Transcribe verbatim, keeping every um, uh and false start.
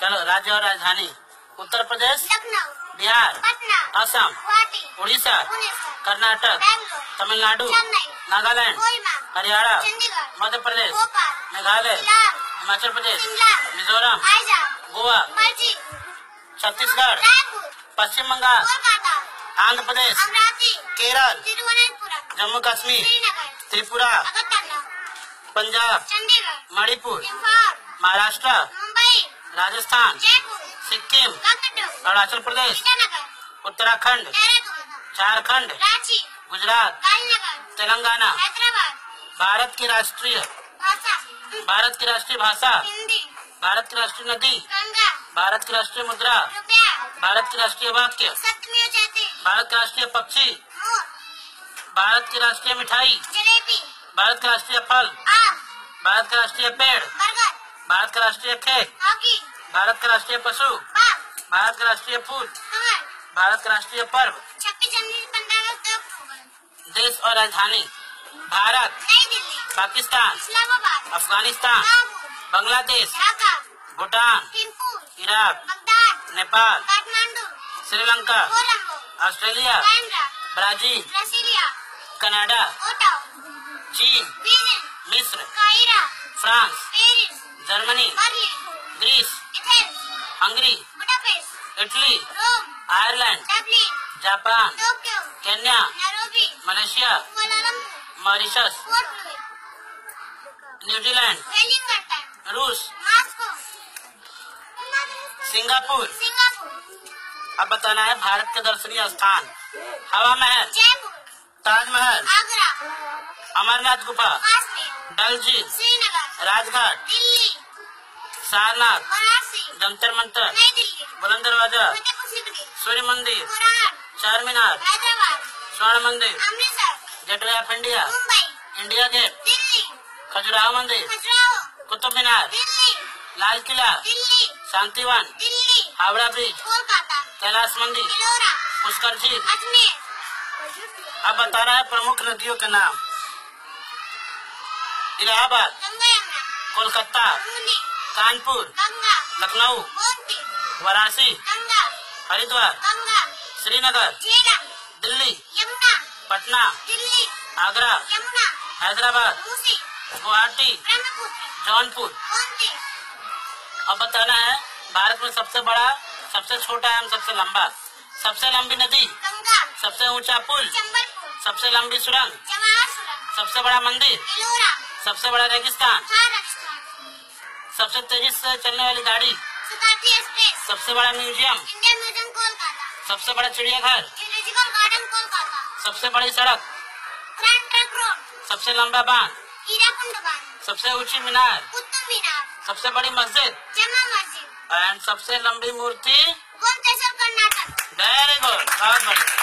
चलो राज्य और राजधानी। उत्तर प्रदेश, लखनऊ, बिहार, पटना, असम, गुवाहाटी, उड़ीसा, भुवनेश्वर, कर्नाटक, बैंगलोर, तमिलनाडु, चेन्नई, नागालैंड, कोहिमा, हरियाणा, चंडीगढ़, मध्य प्रदेश, भोपाल, मेघालय, शिलांग, हिमाचल प्रदेश, शिमला, मिजोरम, आइजॉल, गोवा, पणजी, छत्तीसगढ़, रायपुर, पश्चिम बंगाल, कोलकाता, आंध्र प्रदेश, अमरावती, केरल, तिरुवनंतपुरम, जम्मू कश्मीर, श्रीनगर, त्रिपुरा, अगरतला, पंजाब, चंडीगढ़, मणिपुर, इंफाल, महाराष्ट्र, मुंबई, राजस्थान, जयपुर, सिक्किम, गंगटोक, अरुणाचल प्रदेश, ईटानगर, उत्तराखंड, देहरादून, झारखंड, रांची, गुजरात, गांधीनगर, तेलंगाना। हैदराबाद। भारत की राष्ट्रीय भाषा भारत की राष्ट्रीय भाषा, हिंदी, भारत की राष्ट्रीय नदी, गंगा, भारत की राष्ट्रीय मुद्रा, रुपया, भारत की राष्ट्रीय वाक्य, सत्यमेव जयते, भारत का राष्ट्रीय पक्षी, मोर, भारत की राष्ट्रीय मिठाई, जलेबी, भारत का राष्ट्रीय फल, आम, भारत का राष्ट्रीय पेड़, बरगद, भारत का राष्ट्रीय खेत, हॉकी, भारत का राष्ट्रीय पशु, बाघ, भारत का राष्ट्रीय फूल, कमल, भारत का राष्ट्रीय पर्व। छब्बीस जनवरी, पंद्रह अगस्त, दो अक्टूबर। देश और राजधानी। Bharat, New Delhi, Pakistan, Islamabad, Afghanistan, Kabul, Bangladesh, Dhaka, Bhutan, Thimphu, Iraq, Baghdad, Nepal, Kathmandu, Sri Lanka, Colombo, Australia, Canberra, Brazil, Brasilia, Canada, Ottawa, चीन, बीजिंग, मिस्र, काहिरा, France, Paris, Germany, Berlin, Greece, Athens, Hungary, Budapest, Italy, Rome, Ireland, Dublin, Japan, Tokyo, Kenya, Nairobi, Malaysia, Kuala Lumpur, Mauritius, Port Louis, New Zealand, Wellington, रूस, Moscow, Singapore. Singapore, अब बताना है भारत के दर्शनीय स्थान। हवा महल, जयपुर, ताजमहल, आगरा, अमरनाथ गुफा, काश्मीर, डल झील, श्रीनगर, राजघाट, दिल्ली, सारनाथ, वाराणसी, जंतर मंतर, नई दिल्ली, बुलंद दरवाजा, फतेहपुर सीकरी, सूर्य मंदिर, कुरान, चार मीनार, हैदराबाद, स्वर्ण मंदिर, Amritsar, Gateway of India, Mumbai, India Gate, Delhi, Khajuraho मंदिर, खजुराहो, कुतुब मीनार, दिल्ली, लाल किला, दिल्ली, शांतिवन, दिल्ली, हावड़ा ब्रिज, कोलकाता, कैलाश मंदिर, एलोरा, पुष्कर झील। अजमेर, अब बताना है प्रमुख नदियों के नाम। इलाहाबाद, गंगा यमुना, कोलकाता, मुंडी, कानपुर, गंगा, लखनऊ, गोमती, वाराणसी, गंगा, हरिद्वार, गंगा, श्रीनगर, झेलम, दिल्ली, यमुना, पटना, दिल्ली, आगरा, यमुना, हैदराबाद, मूसी, गुवाहाटी, ब्रह्मपुत्र, जौनपुर। गोमती, अब बताना है भारत में सबसे बड़ा, सबसे छोटा एवं सबसे लंबा, सबसे लंबी नदी, गंगा, सबसे ऊंचा पुल, चंबलपुर, सबसे लंबी सुरंग, जवाहर सुरंग, सबसे बड़ा मंदिर, एलोरा, सबसे बड़ा रेगिस्तान, थार राजस्थान, सबसे तेजी से चलने वाली गाड़ी, शताब्दी एक्सप्रेस, सबसे बड़ा म्यूजियम, इंडियन म्यूजियम कोलकाता, सबसे बड़ा चिड़ियाघर, जूलॉजिकल गार्डन कोलकाता, सबसे बड़ी सड़क, ग्रैंड ट्रंक रोड, सबसे लंबा बांध, हीराकुंड बांध, सबसे ऊंची मीनार, कुतुब मीनार, सबसे बड़ी मस्जिद जमा मस्जिद, एंड सबसे लंबी मूर्ति। गोमतेश्वर कर्नाटक। वेरी गुड, बहुत बढ़िया।